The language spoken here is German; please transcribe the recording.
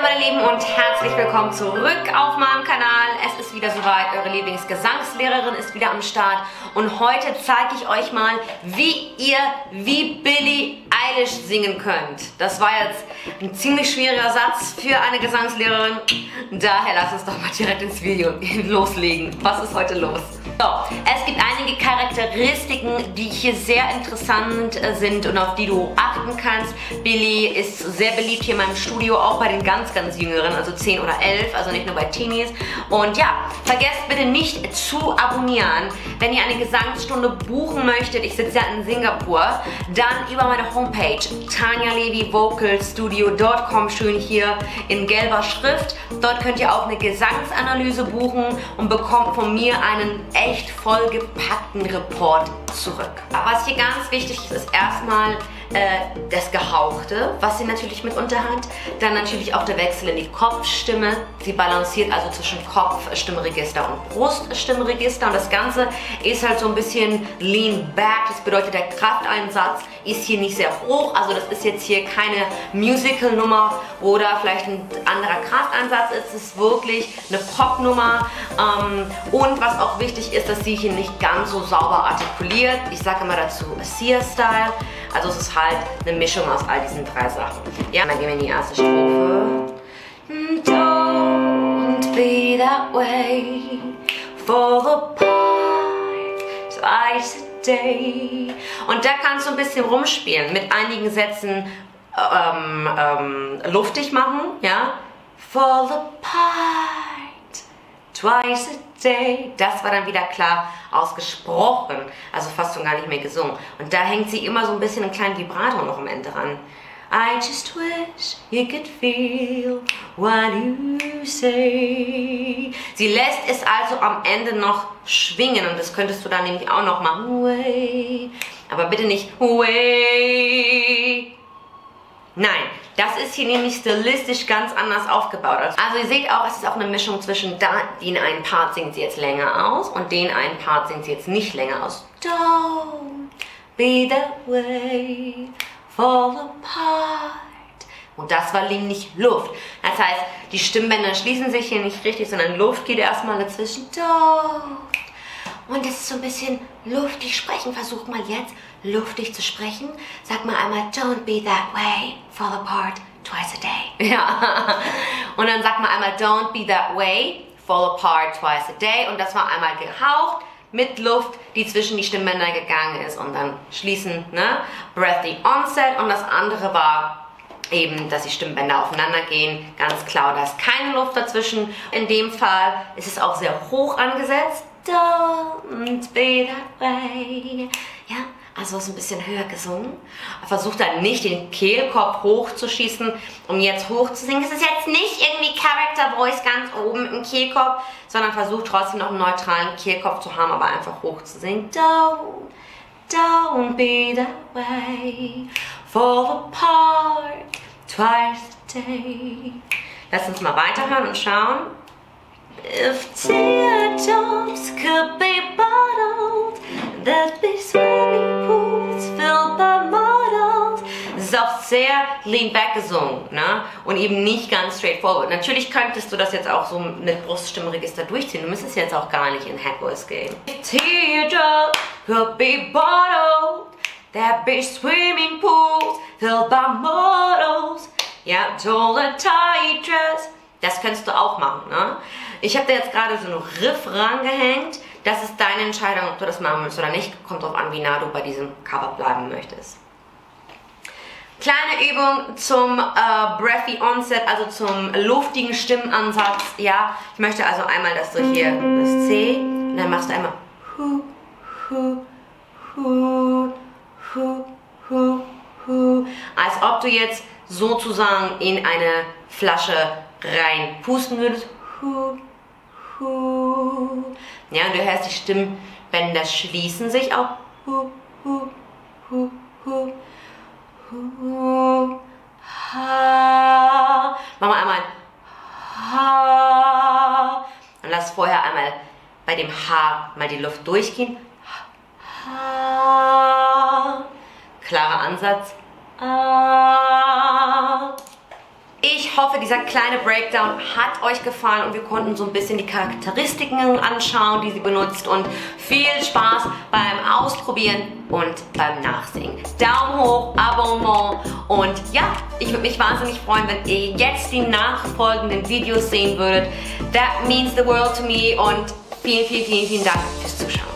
meine Lieben und herzlich willkommen zurück auf meinem Kanal. Es ist wieder soweit, eure Lieblingsgesangslehrerin ist wieder am Start und heute zeige ich euch mal, wie ihr wie Billie Eilish singen könnt. Das war jetzt ein ziemlich schwieriger Satz für eine Gesangslehrerin, daher lasst uns doch mal direkt ins Video loslegen. Was ist heute los? So, es gibt einige Charakteristiken, die hier sehr interessant sind und auf die du achten kannst. Billie ist sehr beliebt hier in meinem Studio, auch bei den ganz Jüngeren, also 10 oder 11, also nicht nur bei Teenies. Und ja, vergesst bitte nicht zu abonnieren. Wenn ihr eine Gesangsstunde buchen möchtet, ich sitze ja in Singapur, dann über meine Homepage tanyalevivocalstudio.com, schön hier in gelber Schrift. Dort könnt ihr auch eine Gesangsanalyse buchen und bekommt von mir einen echt vollgepackten Report zurück. Aber was hier ganz wichtig ist, ist erstmal das Gehauchte, was sie natürlich mitunter hat. Dann natürlich auch der Wechsel in die Kopfstimme. Sie balanciert also zwischen Kopfstimmregister und Bruststimmregister. Und das Ganze ist halt so ein bisschen lean back. Das bedeutet, der Krafteinsatz ist hier nicht sehr hoch. Also das ist jetzt hier keine Musical-Nummer oder vielleicht ein anderer Krafteinsatz. Es ist wirklich eine Pop-Nummer. Und was auch wichtig ist, dass sie hier nicht ganz so sauber artikuliert. Ich sage immer dazu Sia-Style. Also es ist halt eine Mischung aus all diesen drei Sachen. Ja, dann gehen wir in die erste Strophe. Don't be that way, fall apart twice a day. Und da kannst du ein bisschen rumspielen, mit einigen Sätzen luftig machen, ja. Fall apart twice a day. Das war dann wieder klar ausgesprochen, also fast schon gar nicht mehr gesungen. Und da hängt sie immer so ein bisschen einen kleinen Vibrato noch am Ende ran. I just wish you could feel what you say. Sie lässt es also am Ende noch schwingen und das könntest du dann nämlich auch noch machen. Way. Aber bitte nicht way. Nein, das ist hier nämlich stilistisch ganz anders aufgebaut. Also ihr seht auch, es ist auch eine Mischung zwischen den einen Part singt sie jetzt länger aus und den einen Part singt sie jetzt nicht länger aus. Don't be that way, fall apart. Und das war nämlich Luft. Das heißt, die Stimmbänder schließen sich hier nicht richtig, sondern Luft geht erstmal dazwischen. Don't. Und das ist so ein bisschen luftig sprechen. Versuch mal jetzt luftig zu sprechen. Sag mal einmal, don't be that way, fall apart twice a day. Ja. Und dann sag mal einmal, don't be that way, fall apart twice a day. Und das war einmal gehaucht mit Luft, die zwischen die Stimmbänder gegangen ist. Und dann schließen, ne? Breathy onset. Und das andere war eben, dass die Stimmbänder aufeinander gehen. Ganz klar, da ist keine Luft dazwischen. In dem Fall ist es auch sehr hoch angesetzt. Don't be that way. Ja, also ist ein bisschen höher gesungen. Versucht dann nicht den Kehlkopf hochzuschießen, um jetzt hoch zu singen. Es ist jetzt nicht irgendwie Character Voice ganz oben im Kehlkopf, sondern versucht trotzdem noch einen neutralen Kehlkopf zu haben, aber einfach hoch zu singen. Don't be that way, fall apart twice a day. Lass uns mal weiterhören und schauen. If teardrops could be bottled, there'd be swimming pools filled by models. Das ist auch sehr lean back gesungen, ne? Und eben nicht ganz straightforward. Natürlich könntest du das jetzt auch so mit Bruststimmregister durchziehen. Du müsstest jetzt auch gar nicht in Head Voice gehen. If teardrops could be bottled, there'd be swimming pools filled by models. Ja, told a tight dress. Das könntest du auch machen, ne? Ich habe da jetzt gerade so einen Riff rangehängt. Das ist deine Entscheidung, ob du das machen willst oder nicht. Kommt drauf an, wie nah du bei diesem Cover bleiben möchtest. Kleine Übung zum Breathy Onset, also zum luftigen Stimmansatz. Ja, ich möchte also einmal, dass du hier das C und dann machst du einmal hu, hu, hu, hu, hu, hu. Als ob du jetzt sozusagen in eine Flasche rein pusten würdest. Hu, hu. Ja, und du hörst, die Stimmbänder schließen sich auch. Hu, hu, hu, hu, hu, ha. Machen wir einmal ha. Und lass vorher einmal bei dem H mal die Luft durchgehen. Ha. Klarer Ansatz. Ah. Ich hoffe, dieser kleine Breakdown hat euch gefallen und wir konnten so ein bisschen die Charakteristiken anschauen, die sie benutzt, und viel Spaß beim Ausprobieren und beim Nachsingen. Daumen hoch, Abonnement, und ja, ich würde mich wahnsinnig freuen, wenn ihr jetzt die nachfolgenden Videos sehen würdet. That means the world to me, und vielen, vielen, vielen, vielen Dank fürs Zuschauen.